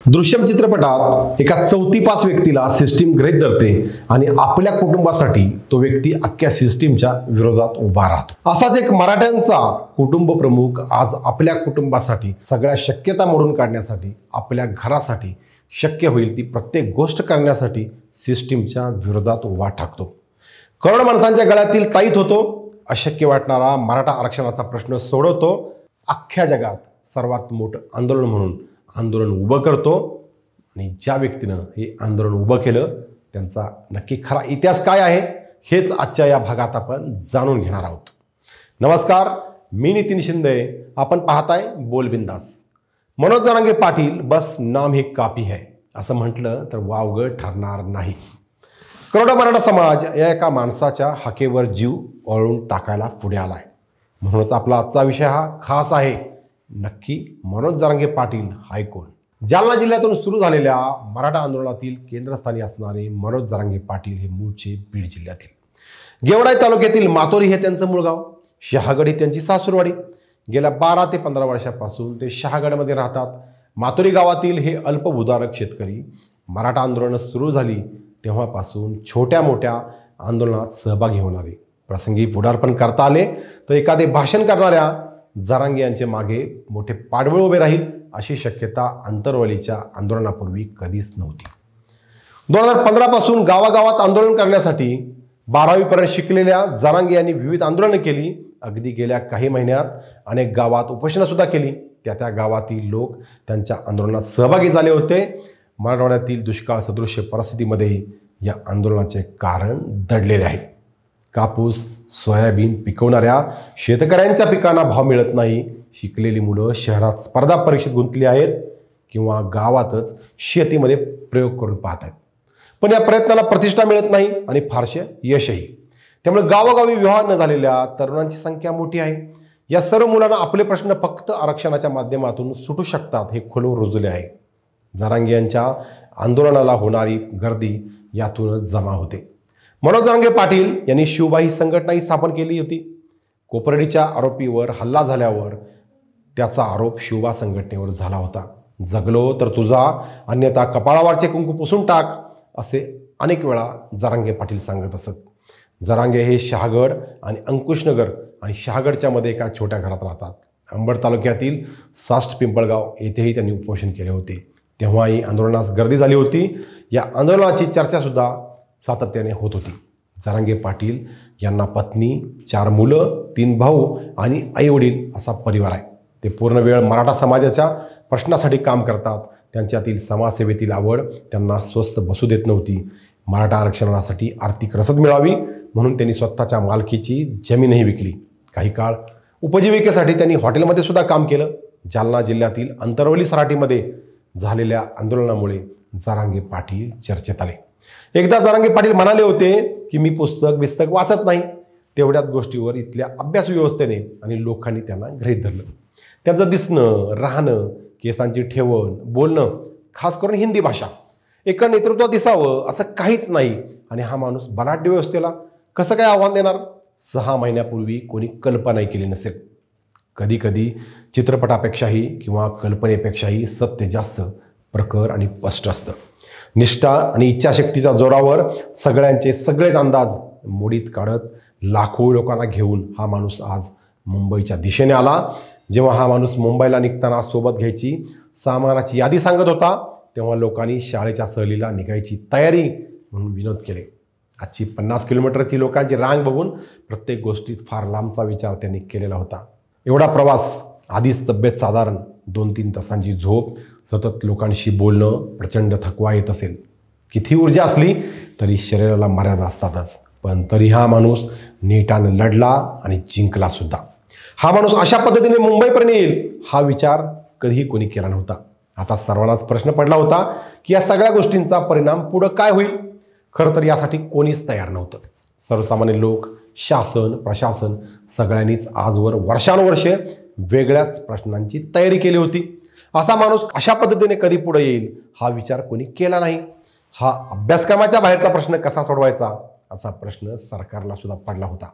दृश्यम चित्रपटात एका 4थी पास व्यक्तीला सिस्टीम गृहीत धरते आणि आपल्या कुटुंबासाठी तो व्यक्ती अख्ख्या सिस्टीमच्या विरोधात उभा राहतो। असाच एक मराठ्यांचा कुटुंब प्रमुख आज आपल्या कुटुंबासाठी सगळ्या शक्यता मोडून काढण्यासाठी आपल्या घरासाठी शक्य होईल ती प्रत्येक गोष्ट करण्यासाठी सिस्टीमच्या विरोधात उभा ठाकतो। करोडो माणसांच्या गळ्यातील ताईत होतो। अशक्य वाटणारा मराठा आरक्षणाचा प्रश्न सोडवतो। अख्ख्या जगात सर्वात मोठं आंदोलन म्हणून आंदोलन उभं करतो आणि ज्या व्यक्तीनं हे आंदोलन उभं केलं त्यांचा नक्की खरा इतिहास काय आहे हेच आजच्या या भागात आपण जाणून घेणार आहोत। नमस्कार, मी नितीन शिंदे, आपण पाहताय बोल बिंदास। मनोज जरांगे पाटील बस नाम ही काफी है असं म्हटलं तर वावगं ठरणार नाही। करोडो मराठा समाज या एका माणसाच्या हाकेवर जीव ओळून टाकायला पुढे आलाय। म्हणूनच आपला आजचा विषय हा खास आहे। नक्की मनोज जरांगे पाटील हाय कोण? जालना जिल्ह्यातून सुरू झालेल्या मराठा आंदोलनातील केंद्रस्थानी असणारे मनोज जरांगे पाटील हे मूळचे बीड जिल्ह्यातील गेवराई तालुक्यातील मातोरी हे त्यांचं मूळ गाव। शहागड ही त्यांची सासूरवाडी। गेल्या 12 ते 15 वर्षापासून ते शहागडमध्ये राहतात। मातोरी गावातील हे अल्पभूधारक शेतकरी मराठा आंदोलन सुरू झाली तेव्हापासून छोट्या मोठ्या आंदोलनात सहभागी होणारे, प्रसंगी पुढारपण करता आले तर एखादे भाषण करणाऱ्या जरांगे यांचे मागे मोठे पाठबळ उभे राहील अशी शक्यता आंतरवलीच्या आंदोलनापूर्वी कधीच नव्हती। 2015 पासून गावागावात आंदोलन करण्यासाठी 12वी पर्यंत शिकलेल्या जरांगे यांनी विविध आंदोलनं केली। अगदी गेल्या काही महिन्यात अनेक गावात उपोषणं सुद्धा केली। त्या गावातील लोक त्यांच्या आंदोलनात सहभागी झाले होते। मराठवाड्यातील दुष्काळ सदृश्य परिस्थितीमध्ये या आंदोलनाचे कारण दडलेले आहे। कापूस सोयाबीन पिकवणाऱ्या शेतकऱ्यांच्या पिकांना भाव मिळत नाही। शिकलेली मुलं शहरात स्पर्धा परीक्षेत गुंतली आहेत किंवा गावातच शेतीमध्ये प्रयोग करून पाहत आहेत, पण या प्रयत्नाला प्रतिष्ठा मिळत नाही आणि फारसे यशही। त्यामुळे गावोगावी विवाह न झालेल्या तरुणांची संख्या मोठी आहे। या सर्व मुलांना आपले प्रश्न फक्त आरक्षणाच्या माध्यमातून सुटू शकतात हे खोलवर रुजले आहे। जरांगे यांच्या आंदोलनाला होणारी गर्दी यातूनच जमा होते। मनोज जरांगे पाटील यांनी शिवबा ही संघटनाही स्थापन केली होती। कोपर्डीच्या आरोपीवर हल्ला झाल्यावर त्याचा आरोप शिवबा संघटनेवर झाला होता। जगलो तर तुझा, अन्यथा कपाळावरचे कुंकू पुसून टाक असे अनेक वेळा जरांगे पाटील सांगत असत। जरांगे हे शहागड आणि अंकुशनगर आणि शहागडच्या मध्ये एका छोट्या घरात राहतात। अंबड तालुक्यातील साष्ट पिंपळगाव येथेही त्यांनी उपोषण केले होते। तेव्हाही आंदोलनास गर्दी झाली होती। या आंदोलनाची चर्चा सुद्धा सातत्याने होत होती। जरांगे पाटील यांना पत्नी, 4 मुलं, 3 भाऊ आणि आई वडील असा परिवार आहे। ते पूर्ण वेळ मराठा समाजाच्या प्रश्नासाठी काम करतात। त्यांच्यातील समाजसेवेतील आवड त्यांना स्वस्थ बसू देत नव्हती। मराठा आरक्षणासाठी आर्थिक रसद मिळावी म्हणून त्यांनी स्वतःच्या मालकीची जमीनही विकली। काही काळ उपजीविकेसाठी त्यांनी हॉटेलमध्ये सुद्धा काम केलं। जालना जिल्ह्यातील अंतरवली सराटीमध्ये झालेल्या आंदोलनामुळे जरांगे पाटील चर्चेत आले। एकदा जरांगे पाटील म्हणाले होते की मी पुस्तक वाचत नाही। तेवढ्याच गोष्टीवर इथल्या अभ्यास व्यवस्थेने आणि लोकांनी त्यांना गृहीत धरलं। त्यांचं दिसणं, राहणं, केसांची ठेवण, बोलणं, खास करून हिंदी भाषा, एका नेतृत्वात दिसावं असं काहीच नाही। आणि हा माणूस बलाढ्य व्यवस्थेला कसं काय आव्हान देणार? 6 महिन्यापूर्वी कोणी कल्पनाही केली नसेल। कधी कधी चित्रपटापेक्षाही किंवा कल्पनेपेक्षाही सत्य जास्त प्रखर आणि स्पष्ट असतं। निष्ठा आणि इच्छाशक्तीच्या जोरावर सगळेच अंदाज मोडीत काढत लाखो लोकांना घेऊन हा माणूस आज मुंबईच्या दिशेने आला। जेव्हा हा माणूस मुंबईला निघताना सोबत घ्यायची सामानाची यादी सांगत होता तेव्हा लोकांनी शाळेच्या सहलीला निघायची तयारी म्हणून विनोद केले। आजची 50 किलोमीटरची लोकांची रांग बघून प्रत्येक गोष्टीत फार लांबचा विचार त्यांनी केलेला होता। एवढा प्रवास, आधीच तब्येत साधारण, 2-3 तासांची झोप, सतत लोकांशी बोलणं, प्रचंड थकवा येत असेल। किती ऊर्जा असली तरी शरीराला मर्यादा असतातच, पण तरी हा माणूस नेटानं लढला आणि जिंकला सुद्धा। हा माणूस अशा पद्धतीने मुंबईपर्यंत येईल हा विचार कधीही कोणी केला नव्हता। आता सर्वांनाच प्रश्न पडला होता की या सगळ्या गोष्टींचा परिणाम पुढं काय होईल? खरं तर यासाठी कोणीच तयार नव्हतं। सर्वसामान्य लोक, शासन, प्रशासन सगळ्यांनीच आजवर वर्षानुवर्षे वेगळ्याच प्रश्नांची तयारी केली होती। असा माणूस अशा पद्धतीने कधी पुढे येईल हा विचार कोणी केला नाही। हा अभ्यासक्रमाच्या बाहेरचा प्रश्न कसा सोडवायचा असा प्रश्न सरकारला सुद्धा पडला होता।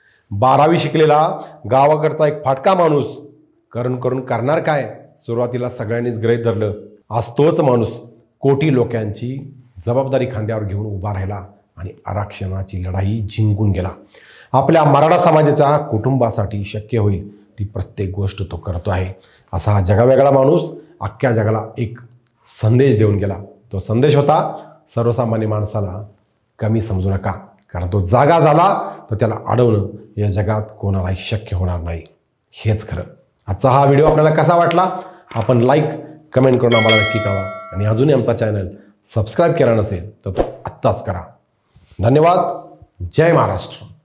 12वी शिकलेला गावाकडचा एक फाटका माणूस करून करणार काय? सुरुवातीला सगळ्यांनीच गृहीत धरलं आज तोच माणूस कोटी लोकांची जबाबदारी खांद्यावर घेऊन उभा राहिला आणि आरक्षणाची लढाई जिंकून गेला. आपल्या मराठा समाजाच्या कुटुंबासाठी शक्य होईल ती प्रत्येक गोष्ट तो करतो आहे. असा हा जगावेगळा माणूस अख्ख्या जगाला एक संदेश देऊन गेला. तो संदेश होता, सर्वसामान्य माणसाला कमी समजू नका, कारण तो जागा झाला तर त्याला अडवणं या जगात कोणालाही शक्य होणार नाही. हेच खरं. आजचा हा व्हिडिओ आपल्याला कसा वाटला आपण लाईक कमेंट करून आम्हाला नक्की कळवा आणि अजूनही आमचा चॅनल सबस्क्राईब केला नसेल तर तो आत्ताच करा. धन्यवाद. जय महाराष्ट्र.